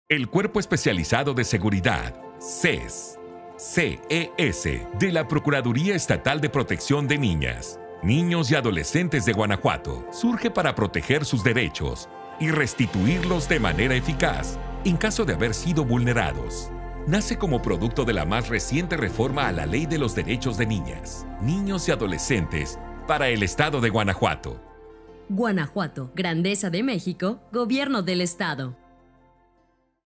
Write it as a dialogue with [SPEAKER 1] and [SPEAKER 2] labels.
[SPEAKER 1] El Cuerpo Especializado de Seguridad, CES, de la Procuraduría Estatal de Protección de Niñas, Niños y Adolescentes de Guanajuato, surge para proteger sus derechos y restituirlos de manera eficaz en caso de haber sido vulnerados. Nace como producto de la más reciente reforma a la Ley de los Derechos de Niñas, Niños y Adolescentes para el Estado de Guanajuato.
[SPEAKER 2] Guanajuato, Grandeza de México, Gobierno del Estado.